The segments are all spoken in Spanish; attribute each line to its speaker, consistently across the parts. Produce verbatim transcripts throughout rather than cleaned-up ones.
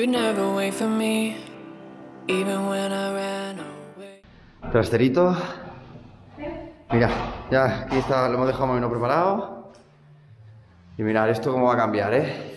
Speaker 1: You never wait for me, even when I ran away.
Speaker 2: Trasterito. Mira, ya aquí está, lo hemos dejado más o menos preparado. Y mirad esto cómo va a cambiar, ¿eh?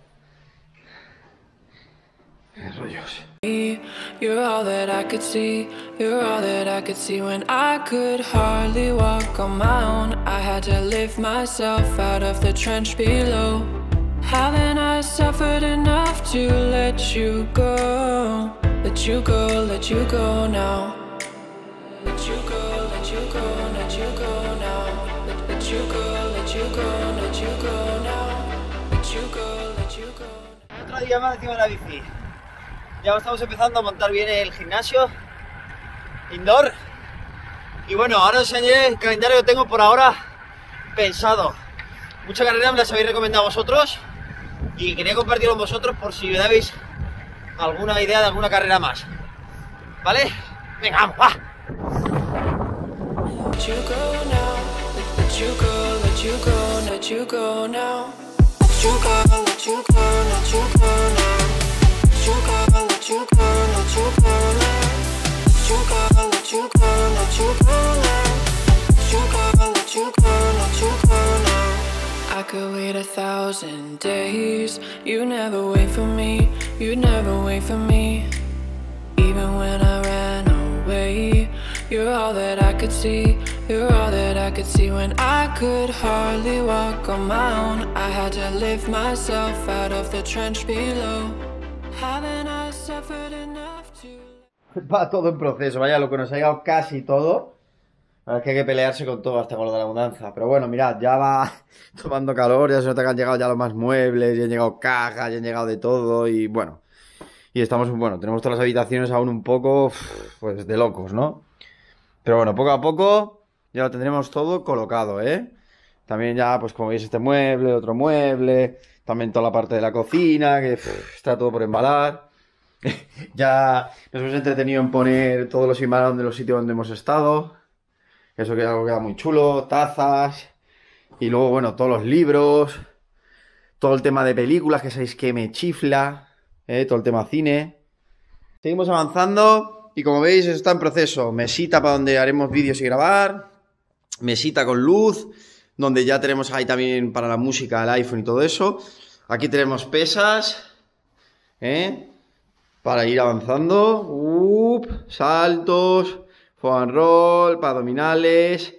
Speaker 2: Qué rollos.
Speaker 1: You're all that I could see, you're all that I could see when I could hardly walk on my own. I had to lift myself out of the trench below. Haven't I suffered enough to let you go? Let you go, let you go now. Let you go, let you go, let you go now. Let, let you go, let you go, let you go now. Let you go, let you go.
Speaker 3: Otro día más encima de la bici. Ya estamos empezando a montar bien el gimnasio indoor. Y bueno, ahora os enseñaré el calendario que tengo por ahora pensado. Muchas carreras me las habéis recomendado vosotros y quería compartirlo con vosotros por si me dais alguna idea de alguna carrera más. ¿Vale? Venga, vamos, va.
Speaker 1: Let you go now, let you go, let you go, let you go now. Let you go, let you go, let you go now. Let you go, let you go, let you go now. Let you go, let you go, let you go now. Let you go, let you go, let you go now. I could wait a thousand days. You never wait for me, you never wait for me. Even when I ran away, you're all that I could see, you're all that I could see when I could hardly walk on my own. I had to lift myself out of the trench below. Haven't I suffered enough to...
Speaker 2: Va todo en proceso, vaya, lo que nos ha llegado casi todo. Es que hay que pelearse con todo, hasta con lo de la mudanza. Pero bueno, mirad, ya va tomando calor, ya se nota que han llegado ya los más muebles, ya han llegado cajas, ya han llegado de todo y bueno. Y estamos, bueno, tenemos todas las habitaciones aún un poco, pues, de locos, ¿no? Pero bueno, poco a poco ya lo tendremos todo colocado, ¿eh? También ya, pues como veis, este mueble, otro mueble, también toda la parte de la cocina, que pff, está todo por embalar. Ya nos hemos entretenido en poner todos los imanes de los sitios donde hemos estado. Eso queda, queda muy chulo, tazas. Y luego, bueno, todos los libros. Todo el tema de películas, que sabéis que me chifla. ¿eh? Todo el tema cine. Seguimos avanzando. Y como veis, eso está en proceso. Mesita para donde haremos vídeos y grabar. Mesita con luz. Donde ya tenemos ahí también para la música, el iPhone y todo eso. Aquí tenemos pesas. ¿eh? Para ir avanzando. Up, saltos. Foam roll, para abdominales.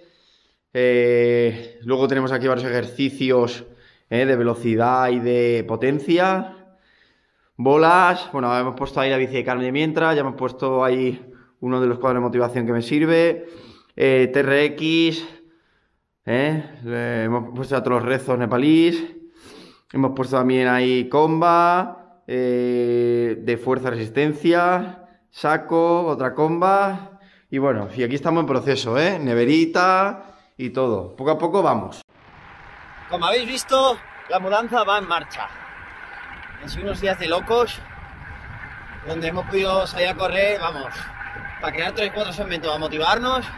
Speaker 2: Eh, luego tenemos aquí varios ejercicios eh, de velocidad y de potencia. Bolas. Bueno, hemos puesto ahí la bici de Carmen de mientras. Ya hemos puesto ahí uno de los cuadros de motivación que me sirve. Eh, T R X. Eh, le hemos puesto ya todos los rezos nepalíes. Hemos puesto también ahí comba. Eh, de fuerza resistencia. Saco, otra comba. Y bueno, y aquí estamos en proceso, ¿eh? Neverita y todo. Poco a poco vamos.
Speaker 3: Como habéis visto, la mudanza va en marcha. Han sido unos días de locos, donde hemos podido salir a correr, vamos, para crear tres cuatro segmentos, a motivarnos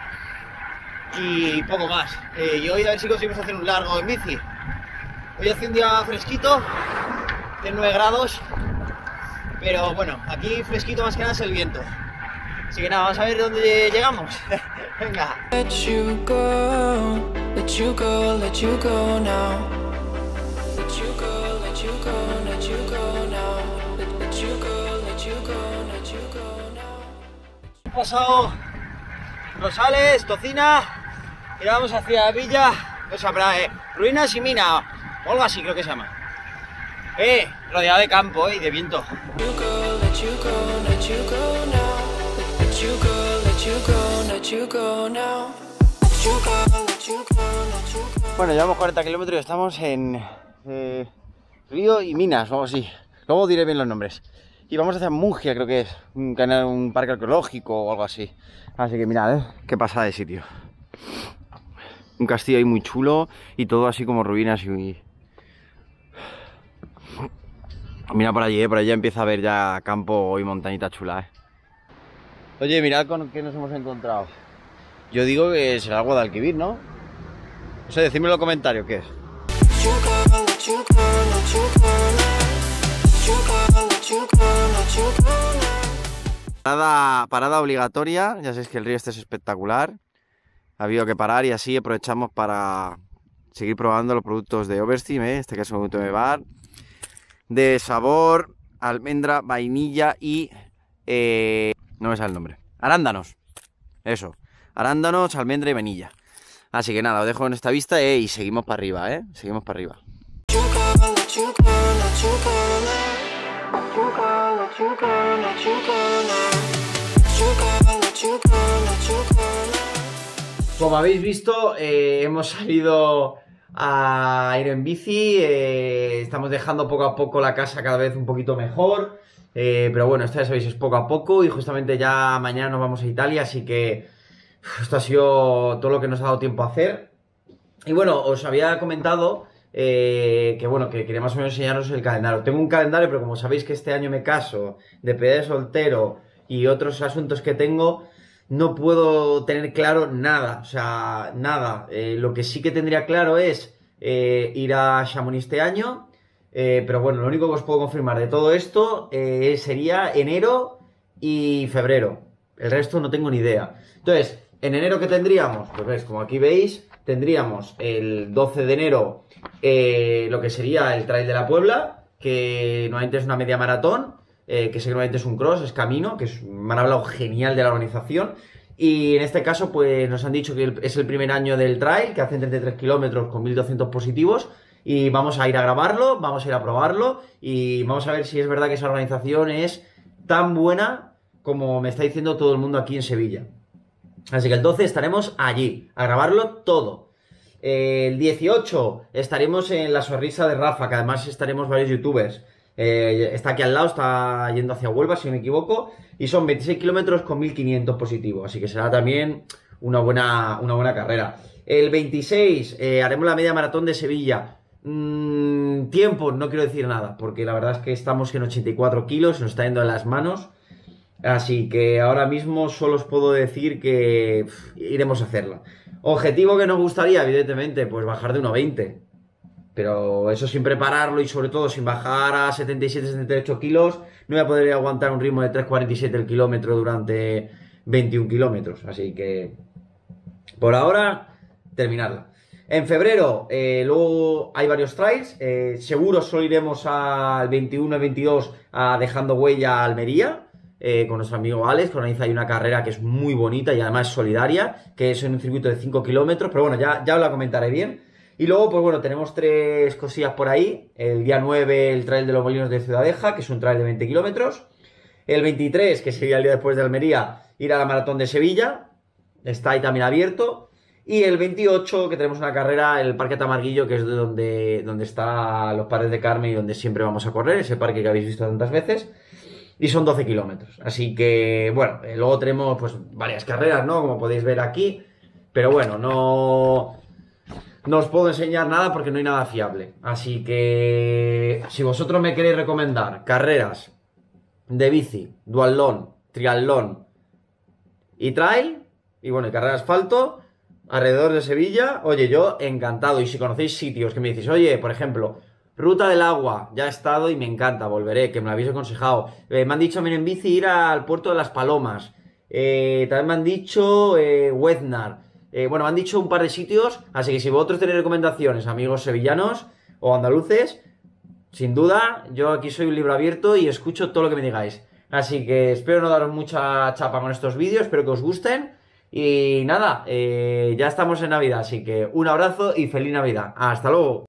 Speaker 3: y poco más. Eh, y hoy a ver si conseguimos hacer un largo en bici. Hoy hace un día fresquito, de nueve grados, pero bueno, aquí fresquito más que nada es el viento. Así que nada, vamos a ver dónde llegamos. Venga.
Speaker 1: Let you go, let you go, let you go now. Let you go, let you go, let you go now. Let, let you go, let you go, let you go now.
Speaker 3: Hemos pasado Rosales, Tocina, y ahora vamos hacia Villa, o sea, para, eh, Ruinas y Mina, o algo así creo que se llama. Eh, rodeado de campo eh, y de viento.
Speaker 1: Let you go, let you go, let you go now. Let you go, let you go, let you go now. Let you go, let you go, let you go.
Speaker 2: Bueno, llevamos cuarenta kilómetros y estamos en eh, Río y Minas o algo así. Luego diré bien los nombres. Y vamos hacia Mungia, creo que es un canal, un parque arqueológico o algo así. Así que mirad, ¿eh? Qué pasada de sitio. Un castillo ahí muy chulo y todo así como ruinas y... Mira por allí, ¿eh? Por allí empieza a ver ya campo y montañita chula, ¿eh? Oye, mirad con qué nos hemos encontrado. Yo digo que será el Guadalquivir, ¿no? No sé, decidme en los comentarios qué es.
Speaker 1: let you go, let you go, let you go now.
Speaker 2: Parada, parada obligatoria, ya sabéis que el río este es espectacular. Ha habido que parar y así aprovechamos para seguir probando los productos de Oversteam, ¿eh? Este que es un producto de bar, de sabor, almendra, vainilla y... Eh, no me sale el nombre. Arándanos. Eso. Arándanos, almendra y vainilla. Así que nada, os dejo en esta vista eh, y seguimos para arriba, ¿eh? Seguimos para arriba.
Speaker 1: Let you go, let you go, let you go now. Let you go, let you go, let you go now. Let you go, let you go, let you go now.
Speaker 2: Como habéis visto, eh, hemos salido a ir en bici, eh, estamos dejando poco a poco la casa cada vez un poquito mejor, eh, pero bueno, esto ya sabéis, es poco a poco y justamente ya mañana nos vamos a Italia, así que uf, esto ha sido todo lo que nos ha dado tiempo a hacer. Y bueno, os había comentado eh, que bueno, que quería más o menos enseñaros el calendario. Tengo un calendario, pero como sabéis que este año me caso, de despedida de soltero y otros asuntos que tengo, no puedo tener claro nada, o sea, nada. Eh, lo que sí que tendría claro es eh, ir a Chamonix este año, eh, pero bueno, lo único que os puedo confirmar de todo esto eh, sería enero y febrero. El resto no tengo ni idea. Entonces, en enero, ¿qué tendríamos? Pues ves, como aquí veis, tendríamos el doce de enero eh, lo que sería el Trail de la Puebla, que normalmente es una media maratón. Eh, que seguramente es un cross, es camino, que es, me han hablado genial de la organización. Y en este caso, pues nos han dicho que el, es el primer año del trail, que hacen treinta y tres kilómetros con mil doscientos positivos. Y vamos a ir a grabarlo, vamos a ir a probarlo. Y vamos a ver si es verdad que esa organización es tan buena como me está diciendo todo el mundo aquí en Sevilla. Así que el doce estaremos allí, a grabarlo todo. Eh, el dieciocho estaremos en la Sonrisa de Rafa, que además estaremos varios youtubers. Eh, está aquí al lado, está yendo hacia Huelva, si no me equivoco, y son veintiséis kilómetros con mil quinientos positivos, así que será también una buena, una buena carrera. El veintiséis eh, haremos la media maratón de Sevilla. Mm, tiempo, no quiero decir nada, porque la verdad es que estamos en ochenta y cuatro kilos, nos está yendo de las manos, así que ahora mismo solo os puedo decir que pff, iremos a hacerla. Objetivo que nos gustaría, evidentemente, pues bajar de uno veinte. Pero eso sin prepararlo y sobre todo sin bajar a setenta y siete setenta y ocho kilos, no voy a poder aguantar un ritmo de tres cuarenta y siete el kilómetro durante veintiún kilómetros. Así que por ahora terminarla. En febrero eh, luego hay varios trails. Eh, seguro solo iremos al veintiuno y veintidós a Dejando Huella a Almería. Eh, con nuestro amigo Alex, que organiza ahí una carrera que es muy bonita y además es solidaria, que es en un circuito de cinco kilómetros. Pero bueno, ya, ya os la comentaré bien. Y luego, pues bueno, tenemos tres cosillas por ahí. El día nueve, el Trail de los Molinos de Ciudadeja, que es un trail de veinte kilómetros. El veintitrés, que sería el día después de Almería, ir a la Maratón de Sevilla. Está ahí también abierto. Y el veintiocho, que tenemos una carrera en el Parque Tamarguillo, que es de donde, donde están los Pares de Carmen y donde siempre vamos a correr. Ese parque que habéis visto tantas veces. Y son doce kilómetros. Así que, bueno, eh, luego tenemos pues varias carreras, ¿no? Como podéis ver aquí. Pero bueno, no... No os puedo enseñar nada porque no hay nada fiable. Así que si vosotros me queréis recomendar carreras de bici, duatlón, triatlón y trail, y bueno, y carrera de asfalto alrededor de Sevilla, oye, yo encantado. Y si conocéis sitios que me decís, oye, por ejemplo, Ruta del Agua, ya he estado y me encanta, volveré, que me lo habéis aconsejado. Eh, me han dicho en bici ir al Puerto de las Palomas. Eh, también me han dicho eh, Hueznar. Eh, bueno, me han dicho un par de sitios, así que si vosotros tenéis recomendaciones, amigos sevillanos o andaluces, sin duda, yo aquí soy un libro abierto y escucho todo lo que me digáis. Así que espero no daros mucha chapa con estos vídeos, espero que os gusten. Y nada, eh, ya estamos en Navidad, así que un abrazo y feliz Navidad. ¡Hasta luego!